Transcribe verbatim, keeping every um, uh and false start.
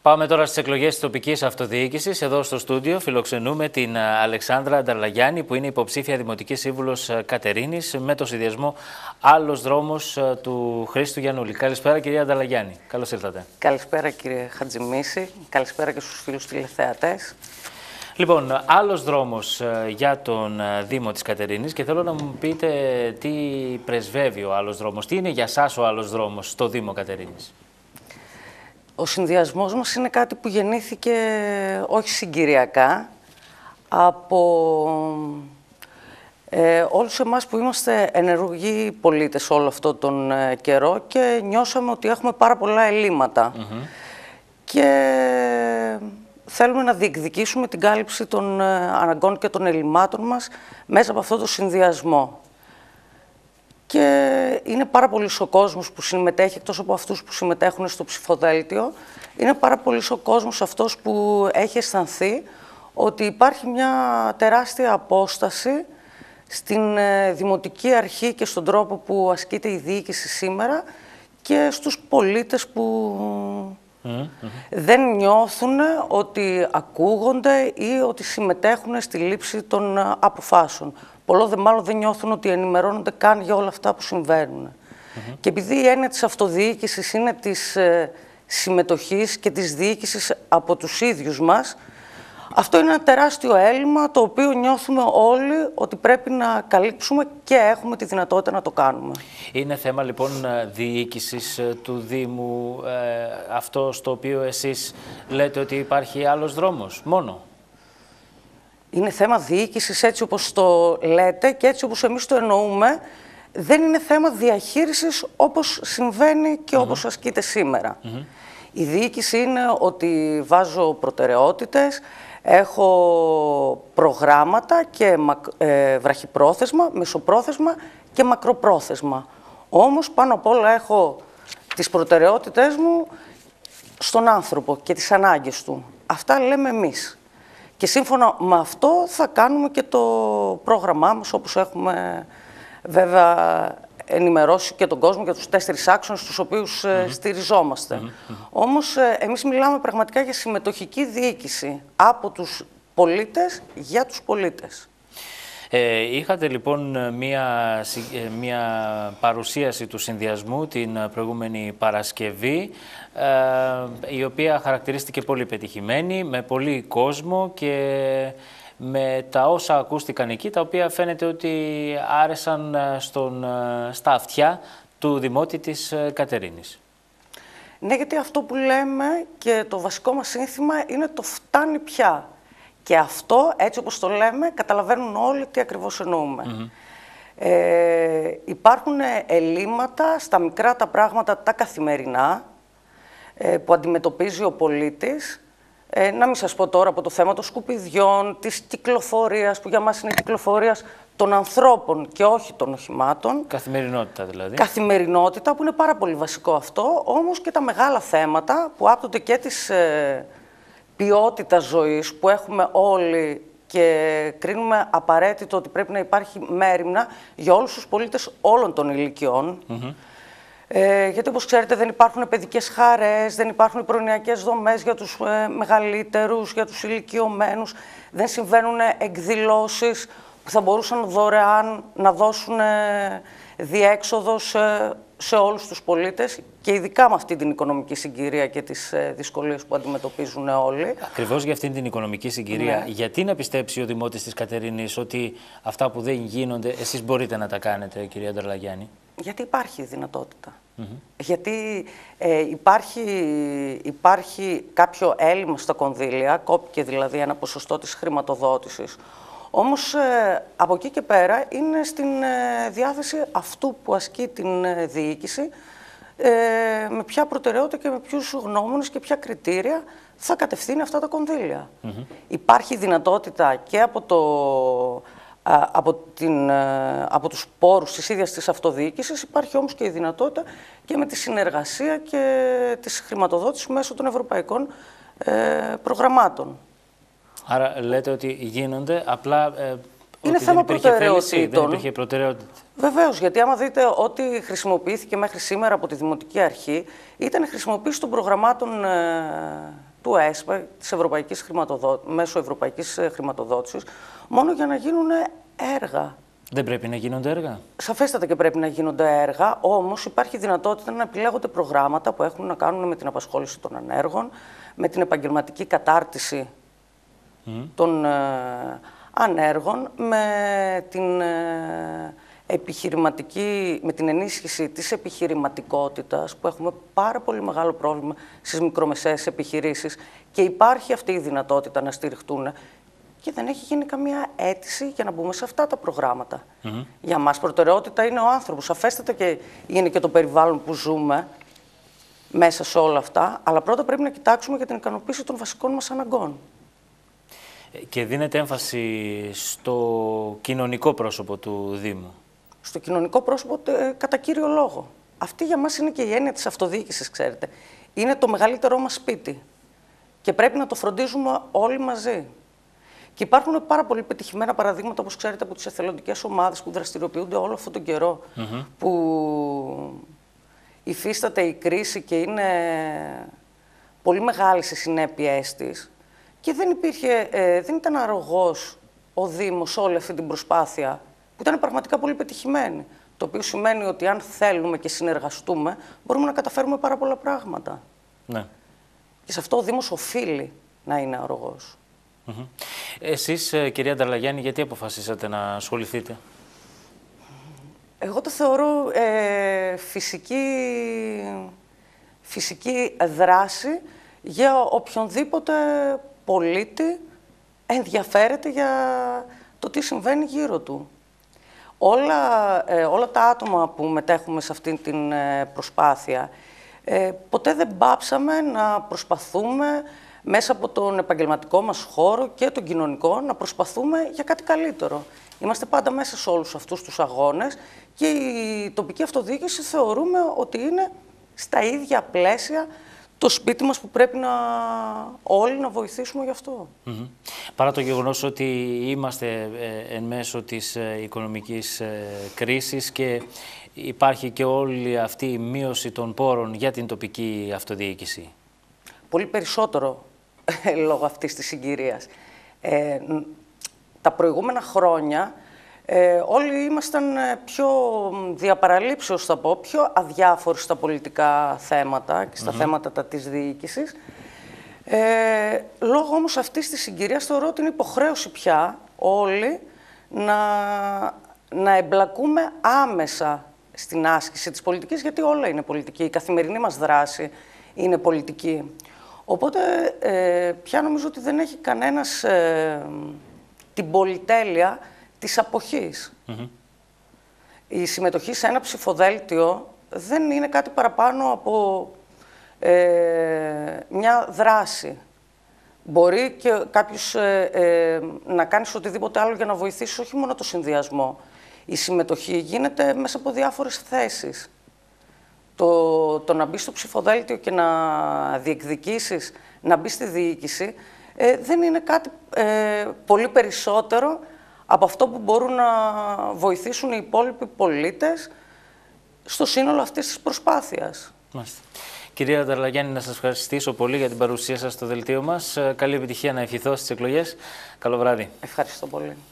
Πάμε τώρα στις εκλογές της τοπικής αυτοδιοίκησης. Εδώ στο στούντιο φιλοξενούμε την Αλεξάνδρα Ανταλλαγιάννη, που είναι υποψήφια δημοτική σύμβουλος Κατερίνης, με το συνδυασμό Άλλος Δρόμος του Χρήστου Γιαννούλη. Καλησπέρα, κυρία Ανταλλαγιάννη. Καλώς ήρθατε. Καλησπέρα, κύριε Χατζημίση. Καλησπέρα και στους φίλους τηλεθεατές. Λοιπόν, Άλλος Δρόμος για τον Δήμο της Κατερίνης, και θέλω να μου πείτε τι πρεσβεύει ο Άλλος Δρόμος. Τι είναι για σας ο Άλλος Δρόμος στο Δήμο Κατερίνης? Ο συνδυασμός μας είναι κάτι που γεννήθηκε όχι συγκυριακά από ε, όλους εμάς που είμαστε ενεργοί πολίτες όλο αυτό τον ε, καιρό και νιώσαμε ότι έχουμε πάρα πολλά ελλείμματα. Mm-hmm. Και θέλουμε να διεκδικήσουμε την κάλυψη των ε, αναγκών και των ελλειμμάτων μας μέσα από αυτό το συνδυασμό. Και είναι πάρα πολύς ο κόσμος που συμμετέχει, εκτός από αυτούς που συμμετέχουν στο ψηφοδέλτιο, είναι πάρα πολύς ο κόσμος αυτός που έχει αισθανθεί ότι υπάρχει μια τεράστια απόσταση στην δημοτική αρχή και στον τρόπο που ασκείται η διοίκηση σήμερα και στους πολίτες που mm-hmm. δεν νιώθουν ότι ακούγονται ή ότι συμμετέχουν στη λήψη των αποφάσεων. Πολλό δε μάλλον δεν νιώθουν ότι ενημερώνονται καν για όλα αυτά που συμβαίνουν. Mm-hmm. Και επειδή η έννοια της αυτοδιοίκησης είναι της ε, συμμετοχής και της διοίκησης από τους ίδιους μας, αυτό είναι ένα τεράστιο έλλειμμα το οποίο νιώθουμε όλοι ότι πρέπει να καλύψουμε και έχουμε τη δυνατότητα να το κάνουμε. Είναι θέμα λοιπόν διοίκησης του Δήμου ε, αυτό στο οποίο εσείς λέτε ότι υπάρχει άλλος δρόμος μόνο? Είναι θέμα διοίκησης έτσι όπως το λέτε και έτσι όπως εμείς το εννοούμε. Δεν είναι θέμα διαχείρισης όπως συμβαίνει και mm-hmm. όπως ασκείται σήμερα. Mm-hmm. Η διοίκηση είναι ότι βάζω προτεραιότητες, έχω προγράμματα και ε, βραχυπρόθεσμα, μεσοπρόθεσμα και μακροπρόθεσμα. Όμως πάνω απ' όλα έχω τις προτεραιότητες μου στον άνθρωπο και τις ανάγκες του. Αυτά λέμε εμείς. Και σύμφωνα με αυτό θα κάνουμε και το πρόγραμμά μας, όπως έχουμε βέβαια ενημερώσει και τον κόσμο για τους τέσσερις άξονες στους οποίους mm-hmm. στηριζόμαστε. Mm-hmm. Όμως εμείς μιλάμε πραγματικά για συμμετοχική διοίκηση από τους πολίτες για τους πολίτες. Ε, είχατε λοιπόν μία, μία παρουσίαση του συνδυασμού την προηγούμενη Παρασκευή, ε, η οποία χαρακτηρίστηκε πολύ πετυχημένη, με πολύ κόσμο και με τα όσα ακούστηκαν εκεί, τα οποία φαίνεται ότι άρεσαν στον, στα αυτιά του Δημότη της Κατερίνης. Ναι, γιατί αυτό που λέμε και το βασικό μας σύνθημα είναι το φτάνει πια. Και αυτό, έτσι όπως το λέμε, καταλαβαίνουν όλοι τι ακριβώς εννοούμε. Mm-hmm. Ε, υπάρχουν ελλείμματα στα μικρά τα πράγματα, τα καθημερινά, ε, που αντιμετωπίζει ο πολίτης. Ε, να μην σας πω τώρα από το θέμα των σκουπιδιών, της κυκλοφορίας, που για μας είναι κυκλοφορίας των ανθρώπων και όχι των οχημάτων. Καθημερινότητα δηλαδή. Καθημερινότητα, που είναι πάρα πολύ βασικό αυτό, όμως και τα μεγάλα θέματα που άπτονται και της ε, ποιότητας ζωής που έχουμε όλοι και κρίνουμε απαραίτητο ότι πρέπει να υπάρχει μέριμνα για όλους τους πολίτες όλων των ηλικιών. Mm-hmm. Ε, γιατί όπως ξέρετε δεν υπάρχουν παιδικές χαρές, δεν υπάρχουν προνοιακές δομές για τους ε, μεγαλύτερους, για τους ηλικιωμένους, δεν συμβαίνουν εκδηλώσεις που θα μπορούσαν δωρεάν να δώσουν ε, διέξοδο σε, σε όλους τους πολίτες και ειδικά με αυτή την οικονομική συγκυρία και τις ε, δυσκολίες που αντιμετωπίζουν όλοι. Ακριβώς για αυτήν την οικονομική συγκυρία, ναι. Γιατί να πιστέψει ο Δημότης της Κατερίνης ότι αυτά που δεν γίνονται εσείς μπορείτε να τα κάνετε, κυρία Ανταλλαγιάννη? Γιατί υπάρχει δυνατότητα. Mm-hmm. Γιατί ε, υπάρχει, υπάρχει κάποιο έλλειμμα στα κονδύλια, κόπηκε δηλαδή ένα ποσοστό της χρηματοδότησης. Όμως ε, από εκεί και πέρα είναι στην ε, διάθεση αυτού που ασκεί την ε, διοίκηση ε, με ποια προτεραιότητα και με ποιους γνώμονες και ποια κριτήρια θα κατευθύνει αυτά τα κονδύλια. Mm-hmm. Υπάρχει δυνατότητα και από το... Από, την, από τους πόρους της ίδιας της αυτοδιοίκησης, υπάρχει όμως και η δυνατότητα και με τη συνεργασία και της χρηματοδότησης μέσω των ευρωπαϊκών ε, προγραμμάτων. Άρα λέτε ότι γίνονται, απλά ε, είναι ότι θέμα προτεραιοτήτων. Δεν υπήρχε προτεραιότητα. Βεβαίως, γιατί άμα δείτε ό,τι χρησιμοποιήθηκε μέχρι σήμερα από τη Δημοτική Αρχή, ήταν χρησιμοποίηση των προγραμμάτων ε, του ΕΣΠΑ, της Ευρωπαϊκής Χρηματοδό... μέσω Ευρωπαϊκής Χρηματοδότησης, μόνο για να γίνουν έργα. Δεν πρέπει να γίνονται έργα. Σαφέστατα και πρέπει να γίνονται έργα, όμως υπάρχει δυνατότητα να επιλέγονται προγράμματα που έχουν να κάνουν με την απασχόληση των ανέργων, με την επαγγελματική κατάρτιση mm. των ε, ανέργων, με την, ε, επιχειρηματική, με την ενίσχυση της επιχειρηματικότητας, που έχουμε πάρα πολύ μεγάλο πρόβλημα στις μικρομεσαίες επιχειρήσεις και υπάρχει αυτή η δυνατότητα να στηριχτούν. Και δεν έχει γίνει καμία αίτηση για να μπούμε σε αυτά τα προγράμματα. Mm-hmm. Για μας προτεραιότητα είναι ο άνθρωπος. Αφέστατα και είναι και το περιβάλλον που ζούμε μέσα σε όλα αυτά, αλλά πρώτα πρέπει να κοιτάξουμε για την ικανοποίηση των βασικών μας αναγκών. Και δίνεται έμφαση στο κοινωνικό πρόσωπο του Δήμου. Στο κοινωνικό πρόσωπο ε, κατά κύριο λόγο. Αυτή για μας είναι και η έννοια της αυτοδιοίκησης, ξέρετε. Είναι το μεγαλύτερό μας σπίτι και πρέπει να το φροντίζουμε όλοι μαζί. Και υπάρχουν πάρα πολύ πετυχημένα παραδείγματα, όπως ξέρετε, από τις εθελοντικές ομάδες που δραστηριοποιούνται όλο αυτόν τον καιρό, mm-hmm. που υφίσταται η κρίση και είναι πολύ μεγάλη στις συνέπειές της. Και δεν υπήρχε, ε, δεν ήταν αρρωγός ο Δήμος όλη αυτή την προσπάθεια, που ήταν πραγματικά πολύ πετυχημένη. Το οποίο σημαίνει ότι αν θέλουμε και συνεργαστούμε, μπορούμε να καταφέρουμε πάρα πολλά πράγματα. Ναι. Και σε αυτό ο Δήμος οφείλει να είναι αρρωγός. Mm-hmm. Εσείς, κυρία Νταρλαγιάννη, γιατί αποφασίσατε να ασχοληθείτε? Εγώ το θεωρώ ε, φυσική, φυσική δράση για οποιονδήποτε πολίτη ενδιαφέρεται για το τι συμβαίνει γύρω του. Όλα, ε, όλα τα άτομα που μετέχουμε σε αυτή την ε, προσπάθεια, ε, ποτέ δεν πάψαμε να προσπαθούμε μέσα από τον επαγγελματικό μας χώρο και τον κοινωνικό να προσπαθούμε για κάτι καλύτερο. Είμαστε πάντα μέσα σε όλους αυτούς τους αγώνες και η τοπική αυτοδιοίκηση θεωρούμε ότι είναι στα ίδια πλαίσια το σπίτι μας που πρέπει να όλοι να βοηθήσουμε γι' αυτό. Mm-hmm. Παρά το γεγονός ότι είμαστε ε, εν μέσω της ε, οικονομικής ε, κρίσης και υπάρχει και όλη αυτή η μείωση των πόρων για την τοπική αυτοδιοίκηση. Πολύ περισσότερο λόγω αυτής της συγκυρίας. Ε, τα προηγούμενα χρόνια ε, όλοι ήμασταν πιο διαπαραλήψεως, θα πω, πιο αδιάφοροι στα πολιτικά θέματα και στα mm-hmm. θέματα τα της διοίκησης. Ε, λόγω όμως αυτής της συγκυρίας θεωρώ ότι είναι υποχρέωση πια όλοι να, να εμπλακούμε άμεσα στην άσκηση της πολιτικής, γιατί όλα είναι πολιτική, η καθημερινή μας δράση είναι πολιτική. Οπότε ε, πια νομίζω ότι δεν έχει κανένας ε, την πολυτέλεια της αποχής. Mm-hmm. Η συμμετοχή σε ένα ψηφοδέλτιο δεν είναι κάτι παραπάνω από ε, μια δράση. Μπορεί και κάποιος ε, ε, να κάνεις οτιδήποτε άλλο για να βοηθήσεις όχι μόνο το συνδυασμό. Η συμμετοχή γίνεται μέσα από διάφορες θέσεις. Το, το να μπει στο ψηφοδέλτιο και να διεκδικήσεις, να μπει στη διοίκηση, ε, δεν είναι κάτι ε, πολύ περισσότερο από αυτό που μπορούν να βοηθήσουν οι υπόλοιποι πολίτες στο σύνολο αυτής της προσπάθειας. Μάλιστα. Κυρία Νταρλαγιάννη, να σας ευχαριστήσω πολύ για την παρουσία σας στο δελτίο μας. Καλή επιτυχία να ευχηθώ στις εκλογές. Καλό βράδυ. Ευχαριστώ πολύ.